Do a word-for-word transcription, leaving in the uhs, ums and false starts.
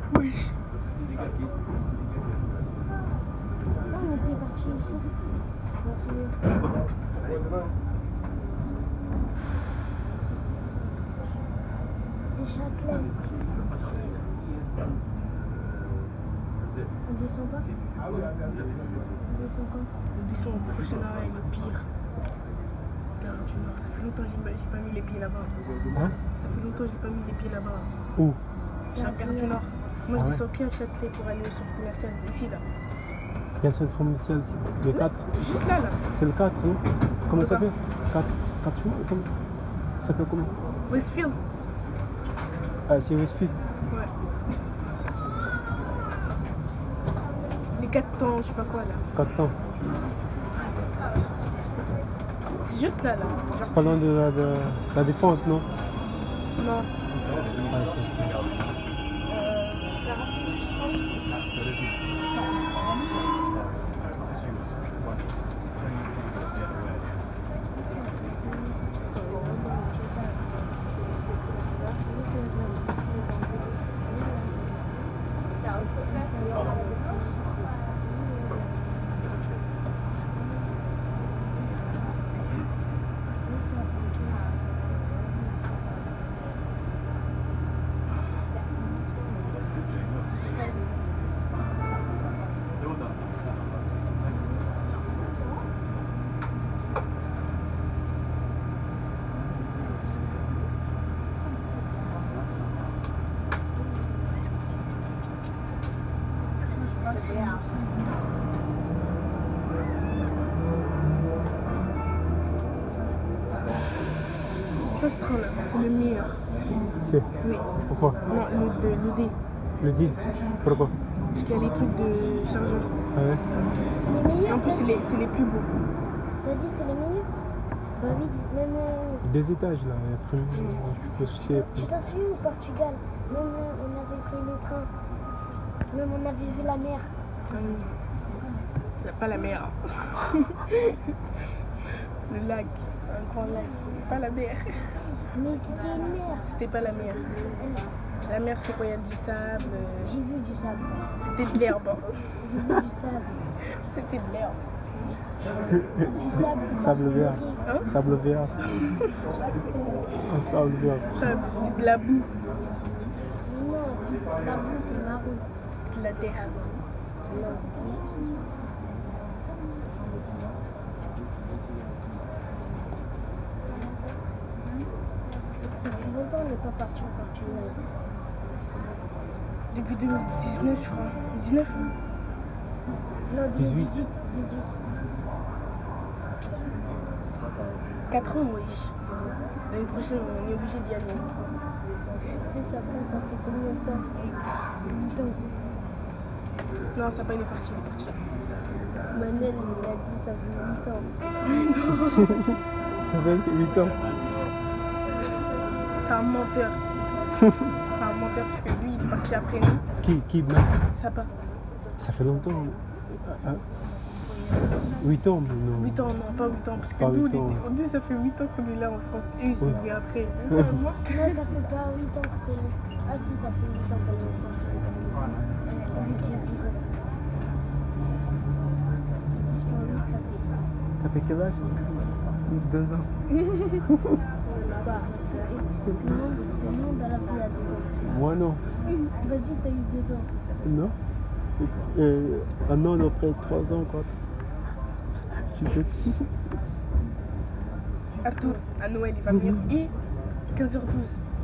Oui. Ah, on était parti ici. Je m'en souviens. C'est Châtelet. On descend pas? On descend quand? On descend au prochain arrêt, le pire. Gare du Nord. Ça fait longtemps que j'ai pas- j'ai pas mis les pieds là-bas. Hein? Ça fait longtemps que j'ai pas mis les pieds là-bas. Où? J'ai à Gare du Nord. Moi, je Ah ouais? descends qu'un Châtelet pour aller sur commercial. Ici, là. Il y a le centre commercial, c'est le quatre. Juste là, là. C'est le quatre, non? Comment Le ça quoi? s'appelle? quatre, quatre chemins, comment? Ça s'appelle comment? Westfield. Ah, c'est Westfield. Ouais. Les quatre temps, je sais pas quoi, là. quatre ans. C'est juste là, là. C'est pas loin de la, de la défense, non? Non. Ah, ok. Ça, ce train-là, c'est le meilleur. C'est? Oui. Pourquoi? Non, le, de, le D. Le D? Pourquoi? Parce qu'il y a des trucs de chargeur. Ah ouais? C'est les meilleurs? En plus, c'est les, c'est les plus beaux. T'as dit c'est les meilleurs? Bah oui, même. euh, Deux étages là, et après, je sais. Tu t'as suivi au Portugal? Même euh, on avait pris le train. Même on avait vu la mer. Hum. Il n'y a pas la mer. Le lac, un grand lac. Pas la mer. Mais c'était une mer. C'était pas la mer. La mer, c'est quoi? Il y a du sable. J'ai vu du sable. C'était de l'herbe. J'ai vu du sable. C'était de l'herbe. Du sable, c'est pas Sable vert. coloré. Hein? Sable vert. Un sable vert. Sable, c'était de la boue. Non, la boue c'est marron. C'était de la terre. Non. Ça fait longtemps qu'on n'est pas parti au Portugal. Depuis deux mille dix-neuf, je crois. dix-neuf? Non, dix-huit. dix-huit. dix-huit. quatre ans, oui. L'année prochaine, on est obligé d'y aller. Tu sais, ça, fait- ça fait combien de temps? huit ans. Non, ça pas, il est parti, il est parti. Manel, il a dit ça fait huit ans. Ça fait huit ans. C'est un menteur. C'est un menteur parce que lui, il est parti après nous. Qui, qui, non? Ça pas. Ça fait longtemps. Ah, huit ans, mais non. huit ans, non, pas huit ans. Parce que Pas nous, on huit ans. était, nous, ça fait huit ans qu'on est là en France. Et ils sont Oui. venus après. C'est un menteur. Non, ça fait pas huit ans que c'est. Ah si, ça fait huit ans que c'est. Vu que j'ai dix ans. dix moins huit, ça fait. Ça fait quel âge? Deux ans. Bah, tout le monde, tout le monde à la vie a deux ans. Moi non. Vas-y, t'as eu deux ans. Non. Euh, un an après trois ans, quoi. Tu sais. Arthur, à Noël, il va venir. Et quinze heures douze.